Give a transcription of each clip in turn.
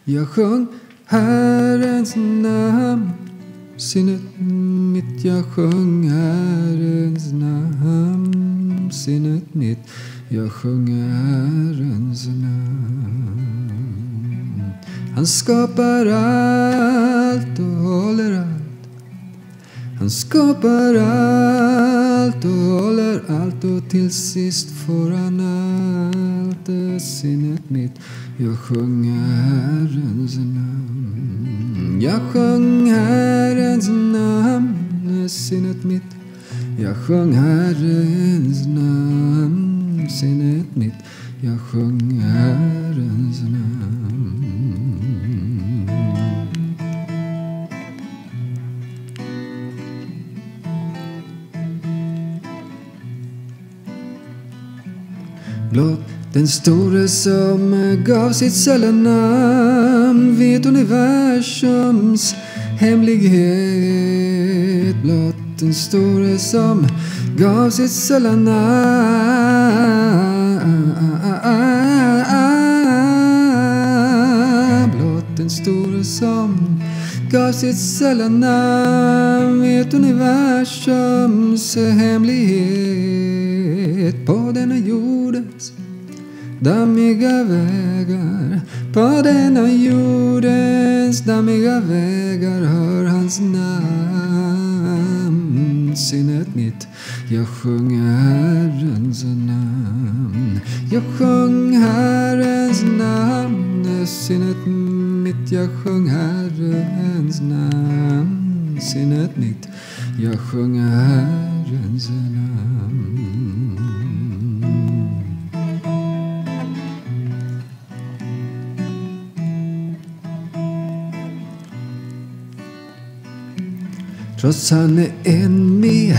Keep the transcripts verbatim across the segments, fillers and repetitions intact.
Jag sjöng Herrens namn, sinnet mitt. Jag sjöng Herrens namn, sinnet mitt. Jag sjöng Herrens namn. Han skapar allt och håller allt. Han skapar allt och håller allt, och till sist får han allt. Det sinnet mitt. Jag sjöng Herrens namn. Jag sjöng Herrens namn, sinnet mitt. Jag sjöng Herrens namn, sinnet mitt. Jag sjöng Herrens namn. Blott den store som gav sitt sälla namn vet universums hemlighet. Blott den store som gav sitt sälla namn. Blott den store som gav sitt sälla namn vet universums hemlighet. På denna jordens dammiga vägar, på denna jordens dammiga vägar hör hans namn, sinnet mitt. Jag sjöng Herrens namn. Jag sjöng Herrens namn, sinnet mitt. Jag sjöng Herrens namn, sinnet mitt. Jag sjöng Herrens namn. Trots han är en med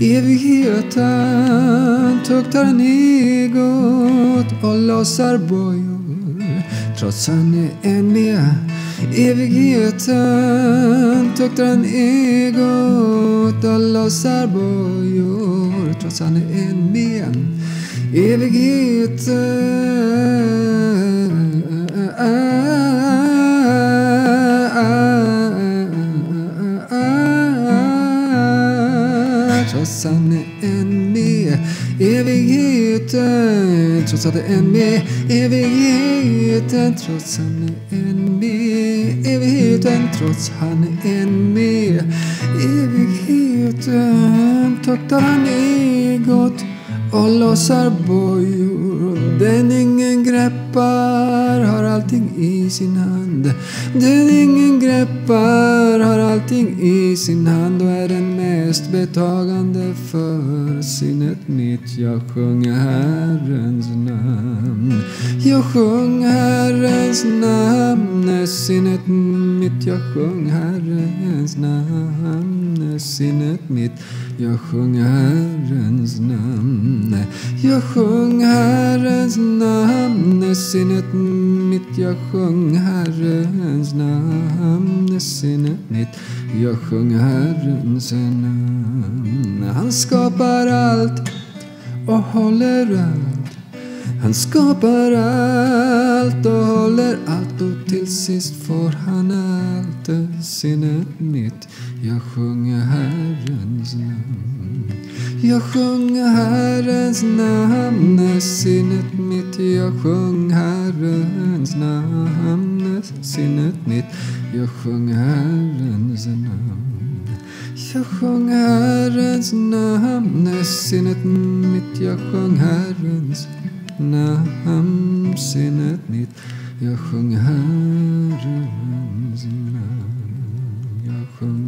evigheten, tuktar han egot och lossar bojor. Trots han är en med evigheten, tuktar han egot och lossar bojor. Trots han är en med evigheten, trots han är en med evigheten, trots han är en med evigheten, trots han är en med evigheten, trots han är en med evigheten, tuktar han egot och lossar bojor. Den ingen greppar har allting i sin hand. Den ingen greppar har allting i sin hand och är den mest betagande för sinnet mitt. Jag sjöng Herrens namn. Jag sjöng Herrens namn, sinnet mitt. Jag sjöng Herrens namn, sinnet mitt. Jag sjöng Herrens namn. Jag sjöng Herrens namn, sinnet mitt. Jag sjöng Herrens namn, sinnet mitt. Jag sjöng Herrens namn. Han skapar allt och håller allt. Han skapar allt och håller allt, och till sist får han allt. Sinnet mitt. Jag sjunger Herrens namn. Jag sjunger Herrens namn. Sinnet mitt. Jag sjunger Herrens namn. Sinnet mitt. Jag sjunger Herrens namn. Jag sjunger Herrens namn. Sinnet mitt. Jag sjunger Herrens namn. Sinnet mitt. Jag sjunger Herrens namn. Jag sjunger